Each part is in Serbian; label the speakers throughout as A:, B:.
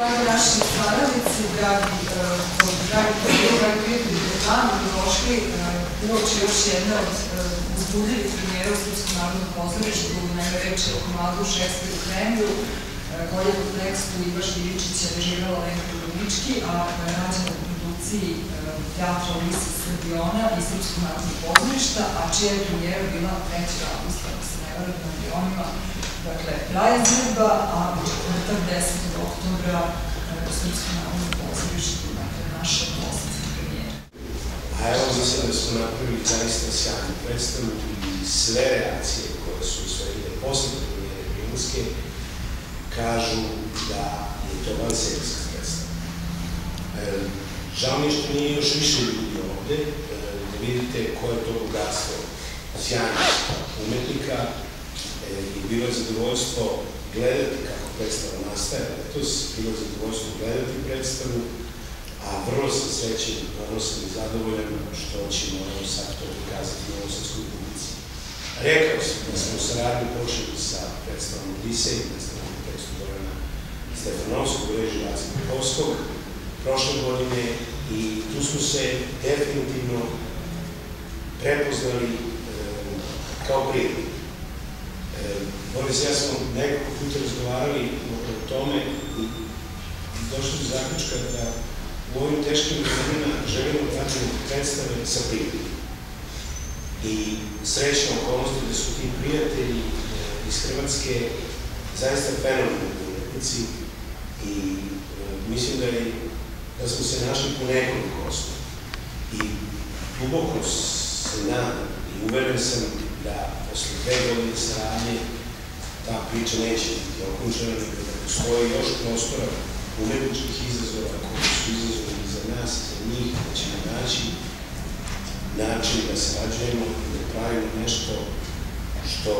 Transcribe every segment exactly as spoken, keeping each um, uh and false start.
A: Dragi naši saradnici, dragi kolege, dragi prijatelji, dano došli uoči još jedne od uzbudljivih premijera u Srpskom narodnom pozorištu, naime reč je o komadu Šekspir u Kremlju, koji je po tekstu Iva Špiričića režirala Lenka Dubrovnički, a rađena u produkciji Teatra Ulises Srbiona i Srpskog narodnog pozorišta, a čija je premijera bila trećeg avgusta, ako se ne varam, na milionima. Dakle, traje izvedba, a u četvrtak desetog oktobra u Srpskom narodnom pozorištu, dakle, naša poslednja premijera.
B: A evo, mislim da smo napravili zaista sjajnu predstavu i sve reakcije koje su usledile posle premijere Primorske kažu da je to vanserijska predstava. Žao mi je što nije još više ljudi ovde, da vidite koje je to bogatstvo sjajnih umetnika i bilo je zadovoljstvo gledati kako predstava nastaje letos, bilo je zadovoljstvo gledati predstavu, a vrlo sam srećen, ponosan i zadovoljan što ćemo evo sad to prikazati na novosadskoj publici. Rekao sam da smo u saradnju počeli sa predstavom Odisej, predstavom u tekstu Gorana Stefanovskog u režiji Vace Bukovskog prošle godine i tu smo se definitivno prepoznali kao prijatelji. Boris i ja smo nekoliko puta razgovarali o tome i došli do zaključka da u ovim teškim vremenima želimo da radimo predstave sa prijateljima. I srećna okolnosti da su ti prijatelji iz Hrvatske zaista fenomenalni umetnici i mislim da smo se našli po nekoliko osnova. I duboko se nadam i uveren sam da posle dve godine saradnje ta priča neće biti okončana, nego da postoji još prostora umetničkih izazova koji su izazovi za nas i za njih, da ćemo naći način da sarađujemo i da pravimo nešto što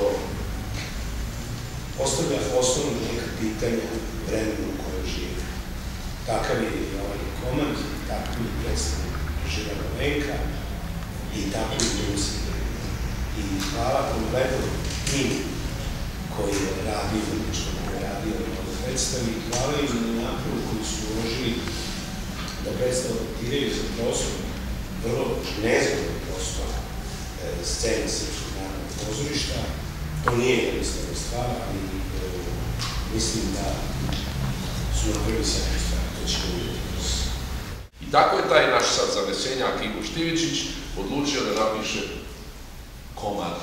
B: postavlja osnovno neka pitanja vremenu u kojoj žive. Takav je i ovaj komad, takav je predstavnik Živana Lenka i tako je Dunski. I hvala kompletno timu koji je radio umetničko, koji je radio na ovoj predstavi. Hvala im na napravu koji su uložili da predstavu adaptiraju za prostor, vrlo nezgodno prostor scene Srpskog narodnog pozorišta. To nije jednostavna stvar, ali mislim da su napravili sjajnu stvar. To ćemo vidjeti kroz.
C: I tako je taj naš sad zanesenjak Ivo Štivičić odlučio da napiše komad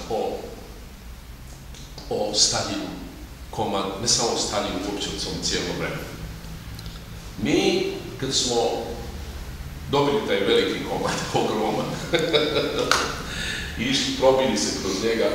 C: o Staljinu, komad, ne samo o Staljinu, uopće od svom cijelom vremenu. Mi, kad smo dobili taj veliki komad, ogroman, i probili se kroz njega,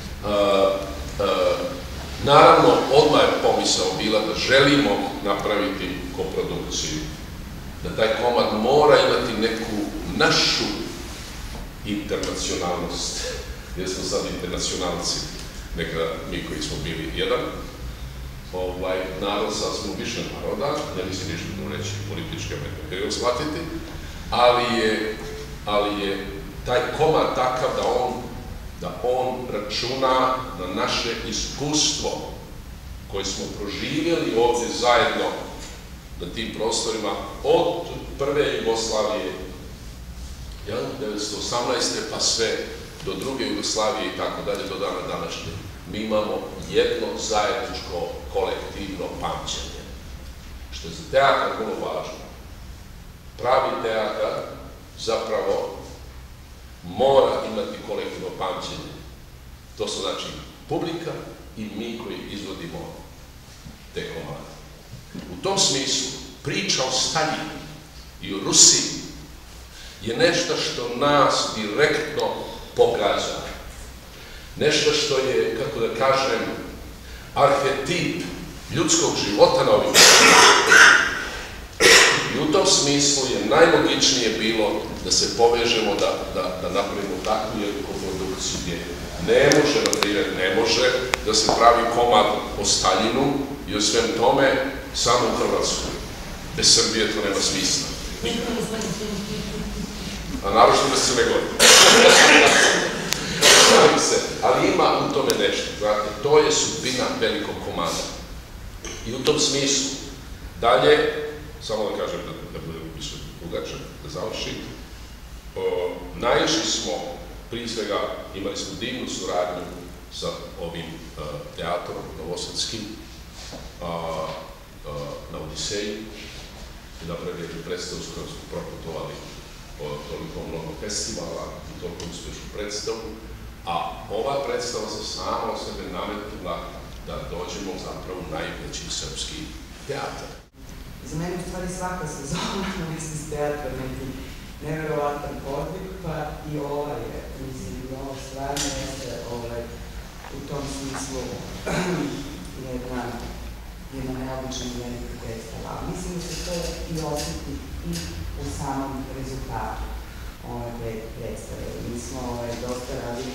C: naravno, odmah je pomisao bila da želimo napraviti koprodukciju, da taj komad mora imati neku našu internacionalnost, jer smo sad internacionalci, nekada mi koji smo bili jedan narod, sad smo više naroda, ne mislim ništa da reći političke metode shvatiti, ali je taj komad takav da on računa na naše iskustvo koje smo proživjeli ovdje zajedno na tim prostorima od prve Jugoslavije hiljadu devetsto osamnaeste pa sve do druge Jugoslavije i tako dalje do dana današnje. Mi imamo jedno zajedničko kolektivno pamćenje, što je za teatr vrlo važno. Pravi teatr zapravo mora imati kolektivno pamćenje. To su znači publika i mi koji izvodimo te komade. U tom smislu priča o Staljinu i o Rusiji je nešto što nas direktno pogađa. Nešto što je, kako da kažem, arhetip ljudskog života na ovim prostorima. I u tom smislu je najlogičnije bilo da se povežemo, da napravimo takvu jednu koprodukciju gdje ne može, na primjer, ne može da se pravi komad o Staljinu i o svem tome samo u Hrvatskoj. Bez Srbije to nema smisla. A naročito da se ne godi. Ali ima u tome nešto, znate, to je sudbina velikog komada. I u tom smislu Dalje, samo da kažem da bude više dugačak da završim, naišli smo, prije svega imali smo divnu suradnju sa ovim teatrom novosadskim na Odiseji i napravili predstavu s kojom smo proputovali po toliko mnogo festivala i toliko uspješnu predstavu, a ova predstava se sama o sebe nametnula da dođemo zapravo u najveći srpski teatr.
D: Za mene u stvari svaka sezona na Listis teatra neki neverovatan podvig, pa i ova je, mislim, i ovo stvarno jeste u tom smislu jedna jedna neobična i velika predstava. Mislim da se to i osjeti i u samom rezultatu ove predstave. Mi smo dosta radili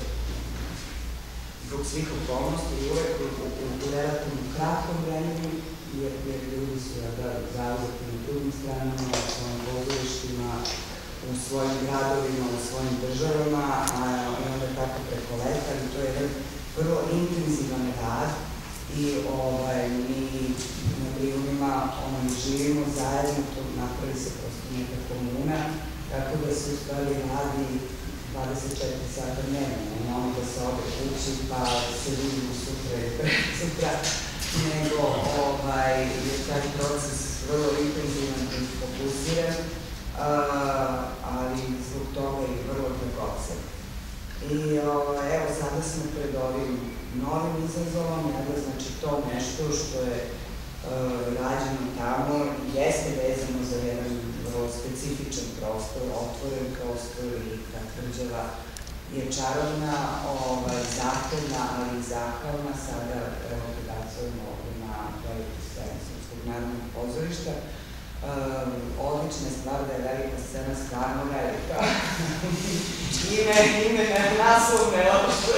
D: zbog svih okolnosti i uvek u relativno kratkom vremenu, jer ljudi su zauzeti na drugim stranama, u svojim pozorištima, u svojim gradovima, u svojim državama, a onda tako preko leta, i to je jedan vrlo intenzivan rad i mi na Brijunima živimo zajedno, to napravi se prosto neka komuna, tako da se u stvari radi dvadeset četiri sata dnevno, ne ono da se ode kući pa se vidimo sutra i presutra, nego je taj proces vrlo intenzivan i fokusiran, ali zbog toga i vrlo dragocen. I evo, sada smo pred ovim novim izazovom, znači to nešto što je rađeno tamo jeste vezano za jedan vrlo specifičan prostor, otvoren prostor i ta tvrđava je čarobna, zahtevna, ali i zahvalna. Sada prebacujemo ovdje na veliku scenu Srpskog narodnog pozorišta. Odlična je stvar da je velika scena stvarno velika. Ime naslovne ošte.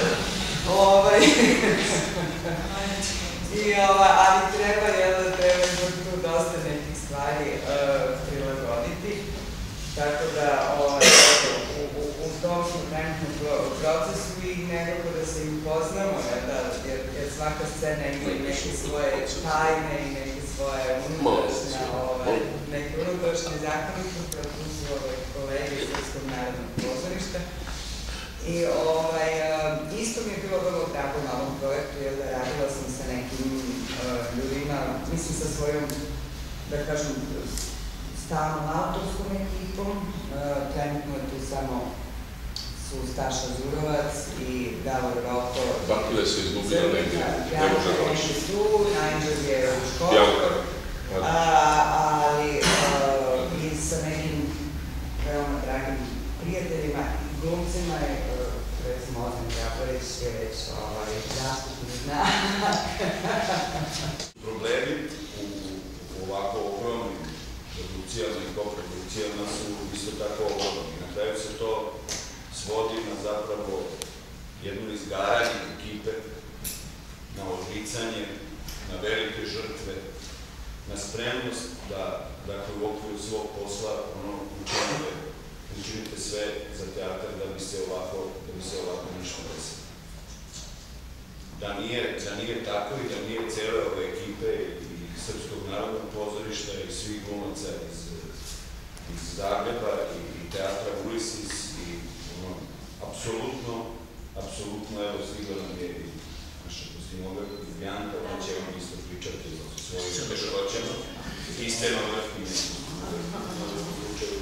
D: Ali treba, jel da treba zbog tu dosta nekih stvari prilagoditi. Tako da u tom smo trenutno procesu i nekako da se i upoznamo, jer svaka scena ima i neke svoje tajne i neke svoje unutrašnje, neke unutrašnje zakonite, koje tu su kolege iz Srpskog narodnog pozorišta. I isto mi je bilo vrlo tako na ovom projektu, jer da radila sam sa nekim ljudima, mislim sa svojom, da kažem, stalnom autorskom ekipom. Trenutno je tu samo su Staša Zurovac i Davor Roko.
C: Bakile se izgubila negdje, ne može doći.
D: Tu, Najđer je u školu, ali i sa nekim veoma dragim prijateljima i glumcima je, recimo, Ozan Đaparić je već zaštitni znak.
E: Problemi u ovako ogromnim produkcijama i koprodukcijama su isto tako ogromni. Na kraju se to svodi na zapravo jedno izgaranje ekipe, na odricanje, na velike žrtve, na spremnost da u okviru svog posla učinite sve za teatr da bi se ovako nešto desilo. Da nije tako i da nije cijele ove ekipe i Srpskog narodnog pozorišta i svih glumaca iz Zagreba i teatra Ulisis i apsolutno, apsolutno, evo, stigla nam je i naša kostimografka Bianca, ona će vam isto pričati o svojim teškoćama i scenografki u slučaju.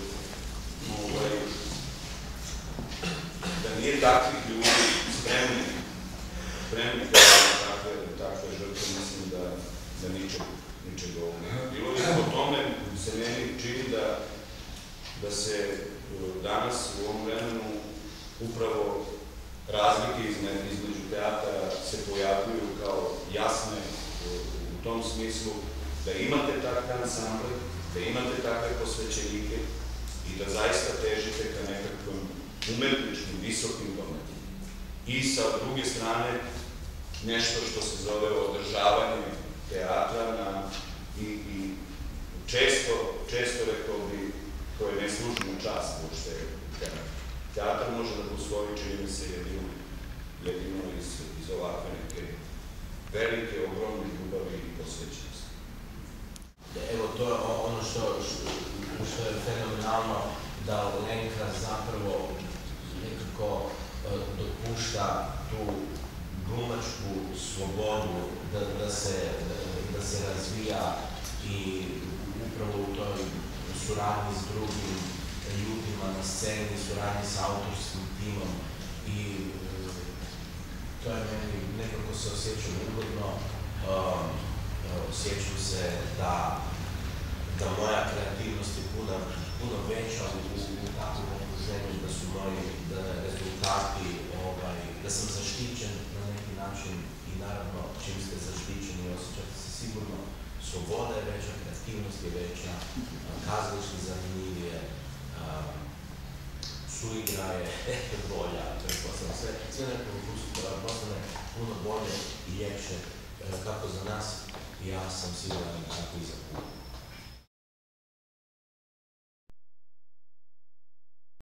E: Da nije takvih ljudi spremni, spremni da takve žrtve, mislim da ničeg ovog ne bilo. I po tome se meni čini da se danas u ovom vremenu upravo razlike između teatara se pojavljuju kao jasne u tom smislu da imate takve ansamble, da imate takve posvećenike i da zaista težite ka nekakvom umetničkim, visokim dometima. I sa druge strane nešto što se zove održavanje teatra i često, često rekao bi, koje ne služi na čast uopšte teatra. Teatr može da postoji, čini mi se, jedino iz ovakve neke velike, ogromne ljubavi i posvećenosti.
F: to je ono što je fenomenalno, da Lenka zapravo nekako dopušta tu glumačku slobodu da se razvija i upravo u toj suradnji s drugim ljudima na sceni, suradnji s autorskim timom i to je meni, nekako se osjećam ugodno, osjećam se da moja kreativnost je puno veća u takvom okruženju, da su moji rezultati, da sam zaštićen na neki način i naravno čim ste zaštićeni osjećate se sigurno, sloboda je veća, kreativnost je veća, kazalište zanimljivije, suigra je bolja, sve nekako postane puno bolje i ljepše kako za nas i ja sam siguran kako i